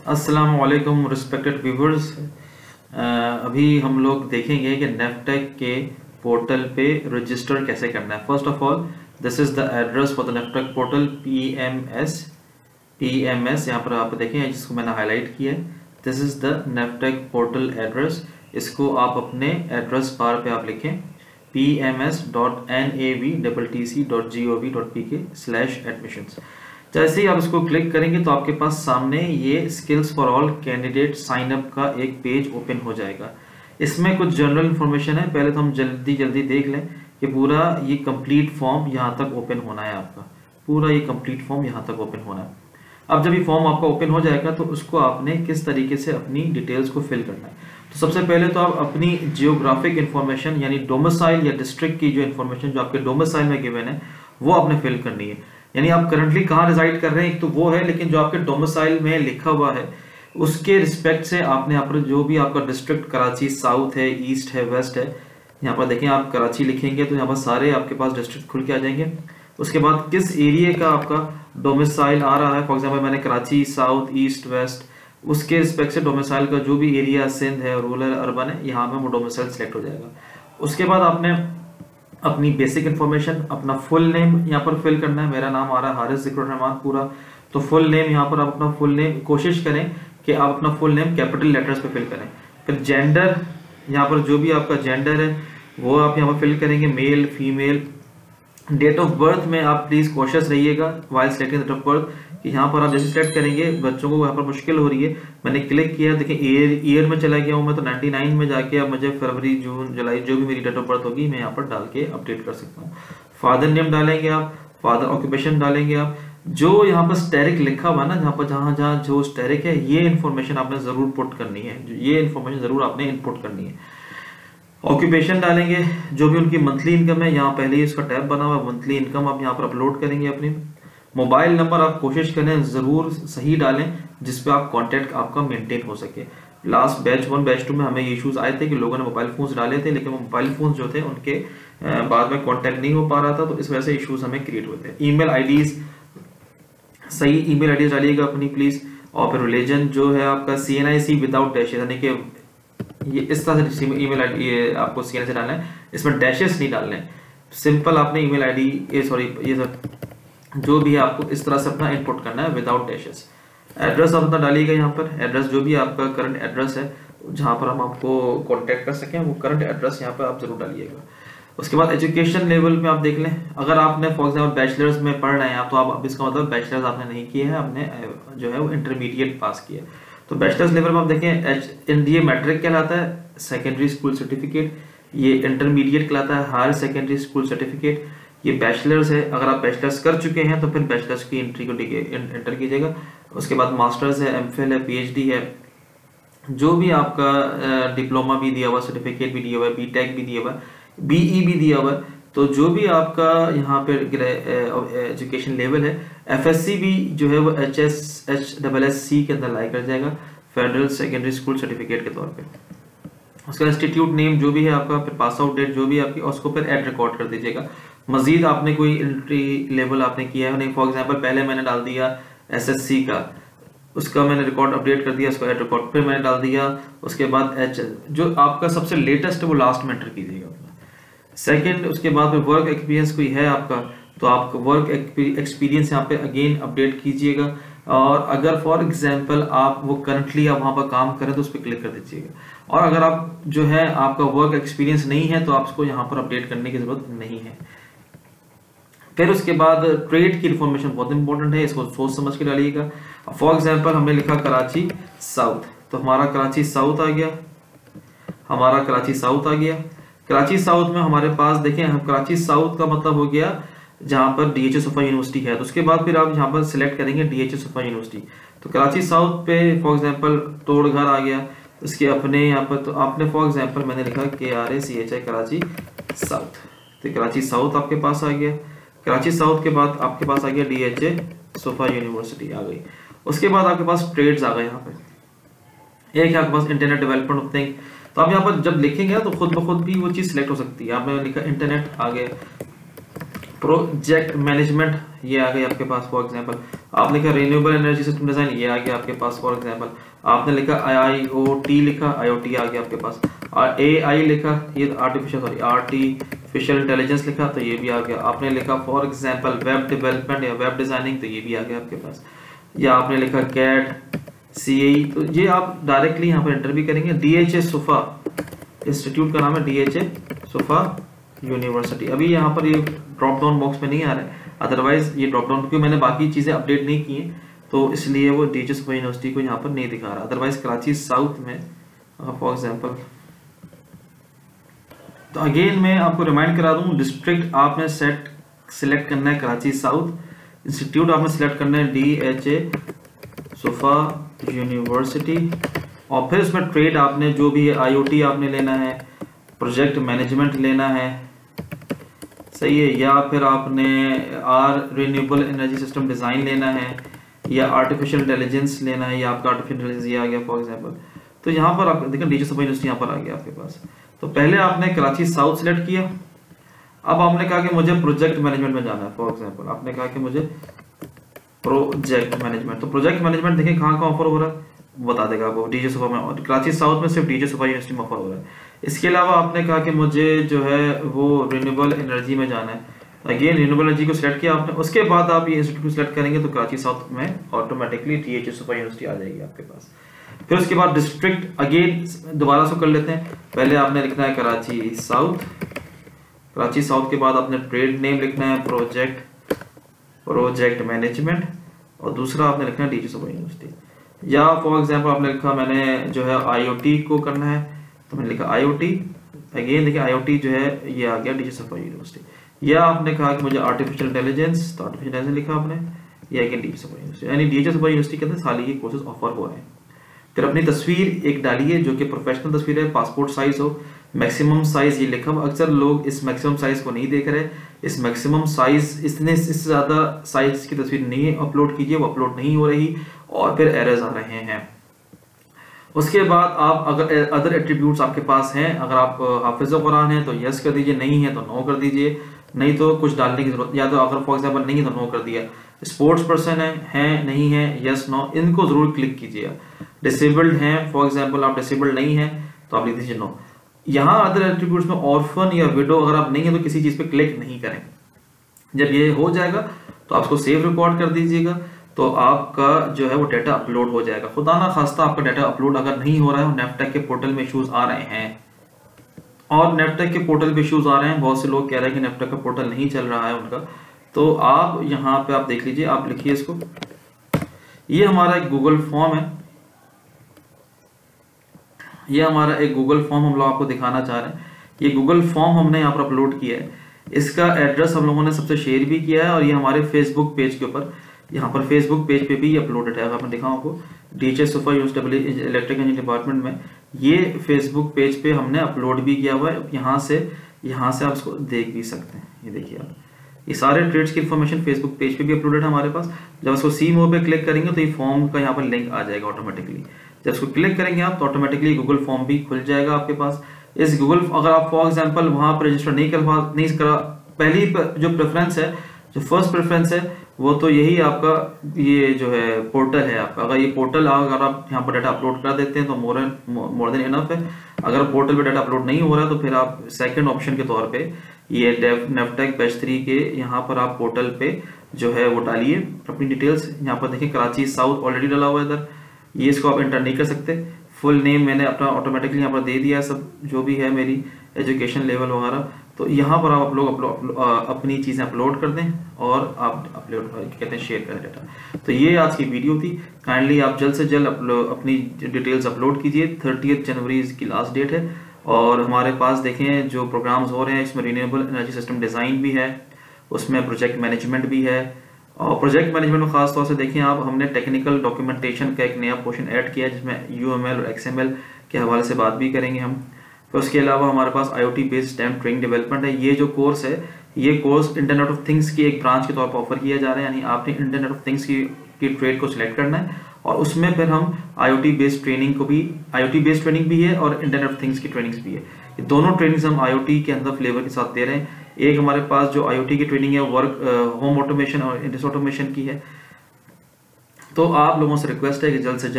अस्सलाम वालेकुम respected viewers. अभी हम लोग देखेंगे कि नेफ्टेक के पोर्टल पे रजिस्टर कैसे करना है। First of all this is the address for the NAVTTC portal PMS यहाँ पर आप देखें जिसको मैंने हाईलाइट किया है। This is the NAVTTC portal address. इसको आप अपने एड्रेस बार पे आप लिखें pms.navtc.gov.pk/admissions। जैसे ही आप इसको क्लिक करेंगे तो आपके पास सामने ये skills for all candidate sign up का एक पेज ओपन हो जाएगा। इसमें कुछ जनरल इंफॉर्मेशन है, पहले तो हम जल्दी देख लें कि पूरा ये कंप्लीट फॉर्म यहाँ तक ओपन होना है। आपका पूरा ये कंप्लीट फॉर्म यहाँ तक ओपन होना है। अब जब ये फॉर्म आपका ओपन हो जाएगा तो उसको आपने किस तरीके से अपनी डिटेल्स को फिल करना है। तो सबसे पहले तो आप अपनी जियोग्राफिक इंफॉर्मेशन यानी डोमिसाइल या डिस्ट्रिक्ट की जो इंफॉर्मेशन जो आपके डोमिसाइल में गिवन है वो आपने फिल करनी है। यानी आप करंटली कहाँ रिजाइड कर रहे हैं एक तो वो है, लेकिन जो आपके डोमिसाइल में लिखा हुआ है उसके रिस्पेक्ट से आपने यहाँ पर जो भी आपका डिस्ट्रिक्ट कराची साउथ है, ईस्ट है, वेस्ट है, यहाँ पर देखें आप कराची लिखेंगे तो यहाँ पर सारे आपके पास डिस्ट्रिक्ट खुल के आ जाएंगे। उसके बाद किस एरिया का आपका डोमिसाइल आ रहा है, फॉर एग्जाम्पल मैंने कराची साउथ, ईस्ट, वेस्ट, उसके रिस्पेक्ट से डोमिसाइल का जो भी एरिया सिंध है, रूरल, अर्बन है, यहाँ पे वो डोमिसाइल सेलेक्ट हो जाएगा। उसके बाद आपने अपनी बेसिक इन्फॉर्मेशन, अपना फुल नेम यहाँ पर फिल करना है। मेरा नाम आ रहा है हारिस जिक्र रहमान पूरा, तो फुल नेम यहाँ पर आप अपना फुल नेम कोशिश करें कि आप अपना फुल नेम कैपिटल लेटर्स पे फिल करें। फिर जेंडर, यहाँ पर जो भी आपका जेंडर है वो आप यहाँ पर फिल करेंगे, male, female. Date of birth में आप प्लीज कॉशियस रहिएगा while selecting date of birth, कि यहाँ पर आप जैसे सेलेक्ट करेंगे बच्चों को यहाँ पर मुश्किल हो रही है। मैंने क्लिक किया, देखिए ईयर में चला गया हूँ मैं तो 99 में जाके अब मुझे फरवरी, जून, जुलाई जो भी मेरी डेट ऑफ बर्थ होगी मैं यहाँ पर डाल के अपडेट कर सकता हूँ। फादर नेम डालेंगे आप, फादर ऑक्यूपेशन डालेंगे आप। जो यहाँ पर स्टेरिक लिखा हुआ ना, जहाँ जो स्टेरिक है ये इन्फॉर्मेशन आपने जरूर पुट करनी है, ये इन्फॉर्मेशन जरूर आपने इनपुट करनी है। ऑक्यूपेशन डालेंगे, जो भी उनकी मंथली इनकम है, यहाँ पहले ही इसका टैब बना हुआ मंथली इनकम आप यहाँ पर अपलोड करेंगे अपनी। मोबाइल नंबर आप कोशिश करें जरूर सही डालें जिस पे आप कांटेक्ट आपका मेंटेन हो सके। लास्ट बैच 1 बैच 2 में हमें ये इश्यूज आए थे कि लोगों ने मोबाइल फोन्स डाले थे लेकिन वो मोबाइल फोन्स जो थे उनके बाद में कांटेक्ट नहीं हो पा रहा था, तो इस वजह से इश्यूज हमें क्रिएट हुए थे। ईमेल आईडीज, सही ईमेल आईडीज डालिएगा अपनी प्लीज। और फिर रिलीजन जो है आपका CNIC विदाउट डैशेस, यानी कि ये इस तरह से ईमेल आईडी आपको CNIC डालना है, इसमें डैशेस नहीं डालने। सिंपल आपने ईमेल आईडी ये सब जो भी है आपको इस तरह से अपना इनपुट करना है विदाउट डैशेस। एड्रेस आप अपना डालिएगा यहाँ पर, एड्रेस जो भी आपका करंट एड्रेस है जहाँ पर हम आपको कांटेक्ट कर सकें वो करंट एड्रेस यहाँ पर आप जरूर डालिएगा। उसके बाद एजुकेशन लेवल में आप देख लें, अगर आपने फॉर एग्जाम्पल बैचलर्स में पढ़ रहे हैं आप, तो आप अब इसका मतलब बैचलर्स आपने नहीं किया है, आपने जो है वो इंटरमीडिएट पास किया। तो बैचलर्स लेवल में आप देखें ये मैट्रिक कहलाता है, सेकेंडरी स्कूल सर्टिफिकेट, ये इंटरमीडिएट कहलाता है, हायर सेकेंडरी स्कूल सर्टिफिकेट, ये बैचलर्स है। अगर आप बैचलर्स कर चुके हैं तो फिर बैचलर्स की एंट्री को एंटर कीजिएगा। उसके बाद मास्टर्स है, एमफिल है, PhD है, जो भी आपका डिप्लोमा भी दिया हुआ, सर्टिफिकेट भी दिया हुआ है, BTech भी दिया हुआ है, BE भी दिया हुआ है, तो जो भी आपका यहाँ पे एजुकेशन लेवल है, FSC भी जो है वो HSSC के अंदर लाई कर जाएगा, फेडरल सेकेंडरी स्कूल सर्टिफिकेट के तौर पे। उसका इंस्टीट्यूट नेम जो भी है आपका, फिर पास आउट डेट जो भी आपकी, उसको फिर ऐड रिकॉर्ड कर दीजिएगा। मजीद आपने कोई एंट्री लेवल आपने किया है नहीं, फॉर एग्जांपल पहले मैंने डाल दिया SSC का, उसका मैंने रिकॉर्ड अपडेट कर दिया, उसको ऐड रिकॉर्ड फिर मैंने डाल दिया। उसके बाद जो आपका सबसे लेटेस्ट है वो लास्ट में एंटर कीजिएगा अपना सेकंड। उसके बाद में वर्क एक्सपीरियंस कोई है आपका तो आपका वर्क एक्सपीरियंस यहाँ पे अगेन अपडेट कीजिएगा। और अगर फॉर एग्जांपल आप वो करंटली आप वहाँ पर काम करें तो उस पर क्लिक कर दीजिएगा। और अगर आप जो है आपका वर्क एक्सपीरियंस नहीं है तो आपको यहाँ पर अपडेट करने की जरूरत नहीं है। फिर उसके बाद ट्रेड की इंफॉर्मेशन बहुत इंपॉर्टेंट है, इसको सोच समझ के डालिएगा। फॉर एग्जांपल हमने लिखा कराची साउथ, तो हमारा कराची साउथ आ गया, हमारा कराची साउथ आ गया। कराची साउथ में हमारे पास देखें, हम कराची साउथ का मतलब हो गया जहां पर DHA सोफा यूनिवर्सिटी है, तो उसके बाद फिर आप यहाँ पर सिलेक्ट करेंगे DHA सोफा यूनिवर्सिटी। तो कराची साउथ पे फॉर एग्जांपल तोड़घर आ गया, उसके अपने यहाँ पर तो आपने फॉर एग्जांपल मैंने लिखा KRACHI कराची साउथ, तो कराची साउथ आपके पास आ गया। कराची साउथ के बाद आपके पास आ गया DHA सोफा यूनिवर्सिटी आ गई। उसके बाद आपके पास ट्रेड्स आ गए, यहाँ पे एक है आपके पास इंटरनेट डेवलपमेंट ऑफ थिंग, तो आप यहाँ पर जब लिखेंगे तो खुद ब खुद भी वो चीज सिलेक्ट हो सकती है। आपने लिखा इंटरनेट, आगे प्रोजेक्ट मैनेजमेंट, ये आ गई आपके पास फॉर एग्जांपल। आपने लिखा रिन्यूएबल एनर्जी सिस्टम डिजाइन, ये आ गया आपके पास फॉर एग्जांपल। आपने लिखा IoT लिखा, IoT आ गया आपके पास। AI लिखा, ये आर्टिफिशियल इंटेलिजेंस लिखा, तो ये भी आ गया। आपने लिखा फॉर एग्जांपल वेब डेवलपमेंट या वेब डिजाइनिंग, तो ये भी आ गया आपके पास। या आपने लिखा CAD CAE, तो ये आप डायरेक्टली यहाँ पर एंटर भी करेंगे। DHA सोफा इंस्टीट्यूट का नाम है, DHA सोफा यूनिवर्सिटी। अभी यहाँ पर ये ड्रॉप डाउन बॉक्स में नहीं आ रहा है, अदरवाइज ये ड्रॉप डाउन, क्योंकि मैंने बाकी चीजें अपडेट नहीं की हैं तो इसलिए वो DHA सोफा यूनिवर्सिटी को यहाँ पर नहीं दिखा रहा। अदरवाइज कराची साउथ में फॉर एग्जांपल, तो अगेन मैं आपको रिमाइंड करा दूं, डिस्ट्रिक्ट आपने सिलेक्ट करना है कराची साउथ, इंस्टीट्यूट आपने सिलेक्ट करना है DHA सोफा यूनिवर्सिटी, और फिर उसमें ट्रेड आपने जो भी है IoT आपने लेना है, प्रोजेक्ट मैनेजमेंट लेना है, सही है, या फिर आपने रिन्यूएबल एनर्जी सिस्टम डिजाइन लेना है, या आर्टिफिशियल इंटेलिजेंस लेना है, या आपका आर्टिफिशियल इंटेलिजेंस ये आ गया फॉर एग्जांपल। तो यहाँ पर आप देखें DHA सोफा यूनिवर्सिटी यहाँ पर आ गया आपके पास। तो पहले आपने कराची साउथ सेलेक्ट किया, अब आपने कहा कि मुझे प्रोजेक्ट मैनेजमेंट में जाना है फॉर एग्जांपल। आपने कहा कि मुझे प्रोजेक्ट मैनेजमेंट, तो प्रोजेक्ट मैनेजमेंट देखें कहाँ का ऑफर हो रहा है, बता देगा आपको DHA सोफा में, और कराची साउथ में सिर्फ DHA सोफा यूनिवर्सिटी में ऑफर हो रहा है। इसके अलावा आपने कहा कि मुझे जो है वो रिन्यूएबल एनर्जी में जाना है, अगेन रिन्यूएबल एनर्जी को सिलेक्ट किया आपने, उसके बाद आप ये इंस्टीट्यूट सेलेक्ट करेंगे तो कराची साउथ में ऑटोमेटिकली DHA सोफा यूनिवर्सिटी आ जाएगी आपके पास। फिर उसके बाद डिस्ट्रिक्ट अगेन दोबारा से कर लेते हैं, पहले आपने लिखना है कराची साउथ, कराची साउथ के बाद आपने ट्रेड नेम लिखना है प्रोजेक्ट मैनेजमेंट, और दूसरा आपने लिखना है DHA सोफा यूनिवर्सिटी। या फॉर एग्जांपल आपने लिखा मैंने जो है IoT को करना है, तो मैंने लिखा IoT, अगेन देखिए IoT जो है ये आ गया DHA सोफा यूनिवर्सिटी। या आपने कहा कि मुझे आर्टिफिशियल इंटेलिजेंस, तो आर्टिफिशियल इंटेलिजेंस लिखा आपने, या अगेन DHA सोफा यूनिवर्सिटी, यानी DHA सोफा यूनिवर्सिटी के अंदर साल ये कोर्सेज ऑफर हो रहे हैं। फिर अपनी तस्वीर एक डालिए जो कि प्रोफेशनल तस्वीर है, पासपोर्ट साइज हो, मैक्सिमम साइज ये लिखा। अक्सर लोग इस मैक्सिमम साइज को नहीं देख रहे, इस मैक्सिमम साइज इससे ज्यादा साइज की तस्वीर नहीं अपलोड कीजिए, वो अपलोड नहीं हो रही और फिर एरर्स आ रहे हैं। उसके बाद आप अगर अदर एट्रीब्यूट्स आपके पास हैं, अगर आप हाफिज़ कुरान हैं तो यस कर दीजिए, नहीं है तो नो कर दीजिए, नहीं तो कुछ डालने की जरूरत, या तो अगर फॉर एग्जांपल नहीं है तो नो कर दिया। स्पोर्ट्स पर्सन है नहीं है, यस नो, इनको जरूर क्लिक कीजिए। डिसेबल्ड हैं फॉर एग्जांपल, आप डिसेबल्ड नहीं है तो आप लिख दीजिए नो। यहाँ अदर एट्रीब्यूट्स में ऑर्फन या विडो अगर आप नहीं है तो किसी चीज पे क्लिक नहीं करें। जब ये हो जाएगा तो आपको सेव रिकॉर्ड कर दीजिएगा, तो आपका जो है वो डाटा अपलोड हो जाएगा। खुदा ना खास्ता आपका डाटा अपलोड अगर नहीं हो रहा है, नेफ्टेक के पोर्टल में इश्यूज आ रहे हैं, और नेफ्टेक के पोर्टल पे इश्यूज आ रहे हैं, बहुत से लोग कह रहे हैं कि नेफ्टेक का पोर्टल नहीं चल रहा है उनका, तो आप यहाँ पे आप देख लीजिए, आप लिखिए इसको, ये हमारा एक गूगल फॉर्म है, ये हमारा एक गूगल फॉर्म हम लोग आपको दिखाना चाह रहे हैं। ये गूगल फॉर्म हमने यहाँ पर अपलोड किया है, इसका एड्रेस हम लोगों ने सबसे शेयर भी किया है, और ये हमारे फेसबुक पेज के ऊपर, यहाँ पर फेसबुक पेज पे भी अपलोडेड है। अगर मैं दिखाऊं आपको, DHA Suffa university electric engineering department में, ये फेसबुक पेज पे हमने अपलोड भी किया हुआ है। यहाँ से आप इसको देख भी सकते हैं, ये देखिए आप, ये सारे ट्रेड्स की इन्फॉर्मेशन फेसबुक पेज पे भी अपलोडेड है हमारे पास। जब इसको सी मोर पे क्लिक करेंगे तो ये फॉर्म का यहाँ पर लिंक आ जाएगा ऑटोमेटिकली। जब इसको क्लिक करेंगे आप तो ऑटोमेटिकली गूगल फॉर्म भी खुल जाएगा आपके पास। इस गूगल, अगर आप फॉर एग्जांपल वहां पर रजिस्टर नहीं करा, पहली जो प्रेफरेंस है, जो फर्स्ट प्रेफरेंस है, वो तो यही आपका ये जो है पोर्टल है आपका। अगर ये पोर्टल अगर आप यहाँ पर डाटा अपलोड कर देते हैं तो मोर देन इनफ है। अगर पोर्टल पे डाटा अपलोड नहीं हो रहा है तो फिर आप सेकंड ऑप्शन के तौर पे ये नेफ्टेक बैच 3 के यहाँ पर आप पोर्टल पे जो है वो डालिए अपनी डिटेल्स। यहाँ पर देखिए कराची साउथ ऑलरेडी डाला हुआ है इधर, ये इसको आप एंटर नहीं कर सकते। फुल नेम मैंने अपना ऑटोमेटिकली यहाँ पर दे दिया है, सब जो भी है मेरी एजुकेशन लेवल वगैरह। तो यहाँ पर आप लोग अपनी चीज़ें अपलोड कर दें और आप अपलोड कहते हैं शेयर करें डाटा। तो ये आज की वीडियो थी। काइंडली आप जल्द से जल्द अपनी डिटेल्स अपलोड कीजिए। 30 जनवरी इसकी लास्ट डेट है। और हमारे पास देखें जो प्रोग्राम्स हो रहे हैं, इसमें रिन्यूएबल एनर्जी सिस्टम डिज़ाइन भी है, उसमें प्रोजेक्ट मैनेजमेंट भी है। और प्रोजेक्ट मैनेजमेंट में खास तौर से देखें आप, हमने टेक्निकल डॉक्यूमेंटेशन का एक नया पोर्शन ऐड किया है जिसमें UML और XML के हवाले से बात भी करेंगे हम। तो उसके अलावा हमारे पास IoT based STEM training development है। ये जो कोर्स है, ये कोर्स इंटरनेट ऑफ थिंग्स की एक ब्रांच के तौर पर ऑफर किया जा रहा है। यानी आपने इंटरनेट ऑफ थिंग्स की ट्रेड को सिलेक्ट करना है और उसमें फिर हम IoT बेस्ड ट्रेनिंग भी है और इंटरनेट ऑफ थिंग्स की ट्रेनिंग्स भी है। ये दोनों ट्रेनिंग्स हम IoT के अंदर फ्लेवर के साथ दे रहे हैं। एक हमारे पास जो IoT की ट्रेनिंग है वर्क होम ऑटोमेशन और इंडस्ट्रियल ऑटोमेशन की है। तो आप लोगों से रिक्वेस्ट है कि जल्द से जल्द